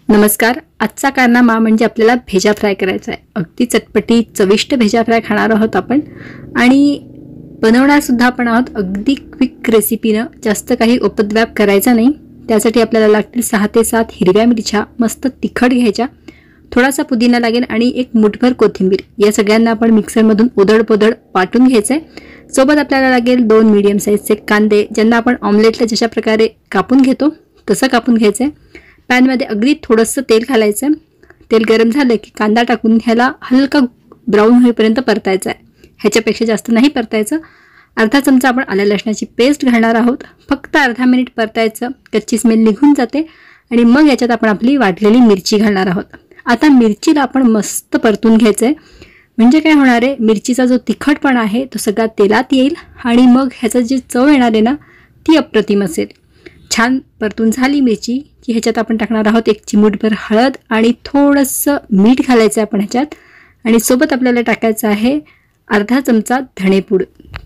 नमस्कार. आजचा कारनामा म्हणजे आपल्याला भेजा फ्राय करायचा आहे. अगदी चटपटी चविष्ट भेजा फ्राय खाणार आहोत आपण आणि बनवणार सुद्धा आपण आहोत अगदी क्विक रेसिपीनं. जास्त काही उपद्व्याप करायचा नाही. त्यासाठी आपल्याला लागतील 6 ते 7 हिरव्या मिरच्या मस्त तिखट घ्यायच्या, थोडासा पुदिना लागेल आणि एक मुठभर कोथिंबीर. या सगळ्यांना आपण मिक्सरमधून ओदड वाटून घ्यायचं आहे. सोबत आपल्याला लागेल 2 मीडियम साईजचे कांदे, ज्यांना आपण ऑमलेटला जशा प्रकारे कापून घेतो तसं कापून घ्यायचं आहे. पॅनमध्ये अगदी थोडंसं तेल घालायचं. तेल गरम झालं की कांदा टाकून ह्याला हलका ब्राऊन होईपर्यंत परतायचा आहे. ह्याच्यापेक्षा जास्त नाही परतायचं. अर्धा चमचा आपण आलं लसणाची पेस्ट घालणार आहोत. फक्त अर्धा मिनिट परतायचं, कच्ची स्मेल निघून जाते आणि मग याच्यात आपण आपली वाटलेली मिरची घालणार आहोत. आता मिरचीला आपण मस्त परतून घ्यायचं आहे. म्हणजे काय होणार आहे, मिरचीचा जो तिखटपणा आहे तो सगळा तेलात येईल आणि मग ह्याचं जी चव येणार आहे ना ती अप्रतिम असेल. छान परतून झाली मिरची की ह्याच्यात आपण टाकणार आहोत 1 चिमूटभर हळद आणि थोडंसं मीठ घालायचं आहे आपण ह्याच्यात. आणि सोबत आपल्याला टाकायचं आहे अर्धा चमचा धणेपूड.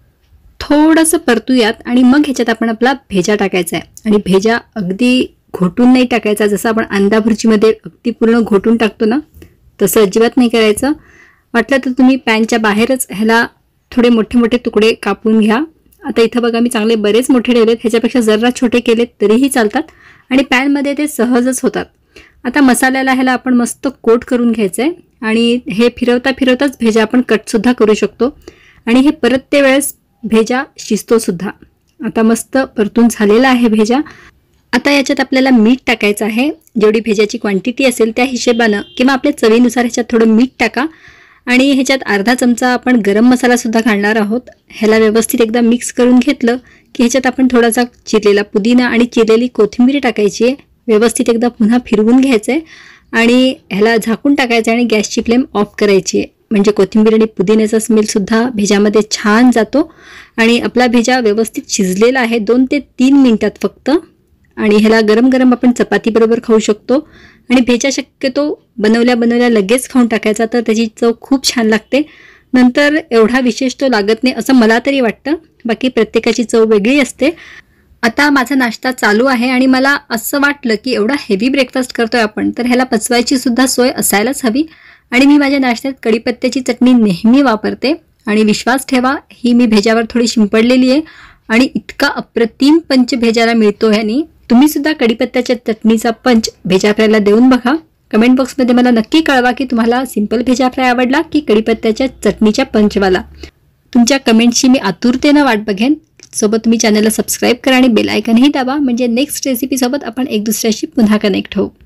थोडंसं परतूयात आणि मग ह्याच्यात आपण आपला भेजा टाकायचा आहे. आणि भेजा अगदी घोटून नाही टाकायचा, जसं आपण अंडा भुर्जीमध्ये अगदी पूर्ण घोटून टाकतो ना तसं अजिबात नाही करायचं. वाटलं तर तुम्ही पॅनच्या बाहेरच ह्याला थोडे मोठे मोठे तुकडे कापून घ्या. आता इथं बघा मी चांगले बरेच मोठे ठेवलेत, ह्याच्यापेक्षा जरा छोटे केलेत तरीही चालतात आणि पॅनमध्ये ते सहजच होतात. आता मसाल्याला ह्याला आपण मस्त कोट करून घ्यायचं आहे आणि हे फिरवताच भेजा आपण कटसुद्धा करू शकतो आणि हे परतते वेळेस भेजा शिजतो सुद्धा. आता मस्त परतून झालेला आहे भेजा. आता याच्यात आपल्याला मीठ टाकायचं आहे. जेवढी भेजाची क्वांटिटी असेल त्या हिशेबानं किंवा आपल्या चवीनुसार ह्याच्यात थोडं मीठ टाका. आणि ह्याच्यात अर्धा चमचा आपण गरम मसालासुद्धा घालणार आहोत. ह्याला व्यवस्थित एकदा मिक्स करून घेतलं की ह्याच्यात आपण थोडासा चिरलेला पुदिना आणि चिरलेली कोथिंबीर टाकायची आहे. व्यवस्थित एकदा पुन्हा फिरवून घ्यायचं आहे आणि ह्याला झाकून टाकायचं आहे आणि गॅसची फ्लेम ऑफ करायची आहे. म्हणजे कोथिंबीर आणि पुदिन्याचा स्मेलसुद्धा भेजामध्ये छान जातो आणि आपला भेजा व्यवस्थित शिजलेला आहे 2 ते 3 मिनिटात फक्त. आणि ह्याला गरम गरम आपण चपातीबरोबर खाऊ शकतो. आणि भेजा शक्यतो बनवल्या लगेच खाऊन टाकायचा, तर त्याची चव खूप छान लागते. नंतर एवढा विशेष तो लागत नाही असं मला तरी वाटतं. बाकी प्रत्येकाची चव वेगळी असते. आता माझा नाश्ता चालू आहे आणि मला असं वाटलं की एवढा हेवी ब्रेकफास्ट करतोय आपण, तर ह्याला पचवायची सुद्धा सोय असायलाच हवी. आणि मी माझ्या नाश्त्यात कढीपत्त्याची चटणी नेहमी वापरते आणि विश्वास ठेवा ही मी भेजावर थोडी शिंपडलेली आहे आणि इतका अप्रतिम पंच भेजाला मिळतो ह्यानी. तुम्ही सुद्धा कढीपत्त्याच्या चटणीचा पंच भेजा फ्रायला देऊन बघा. कमेंट बॉक्समध्ये मला नक्की कळवा की तुम्हाला सिंपल भेजा फ्राय आवडला की कढीपत्त्याच्या चटणीच्या पंचवाला. तुमच्या कमेंटची मी आतुरतेनं वाट बघेन. सोबत तुम्ही चॅनलला सबस्क्राईब करा आणि बेल आयकनही दाबा, म्हणजे नेक्स्ट रेसिपीसोबत आपण एक दुसऱ्याशी पुन्हा कनेक्ट होऊ.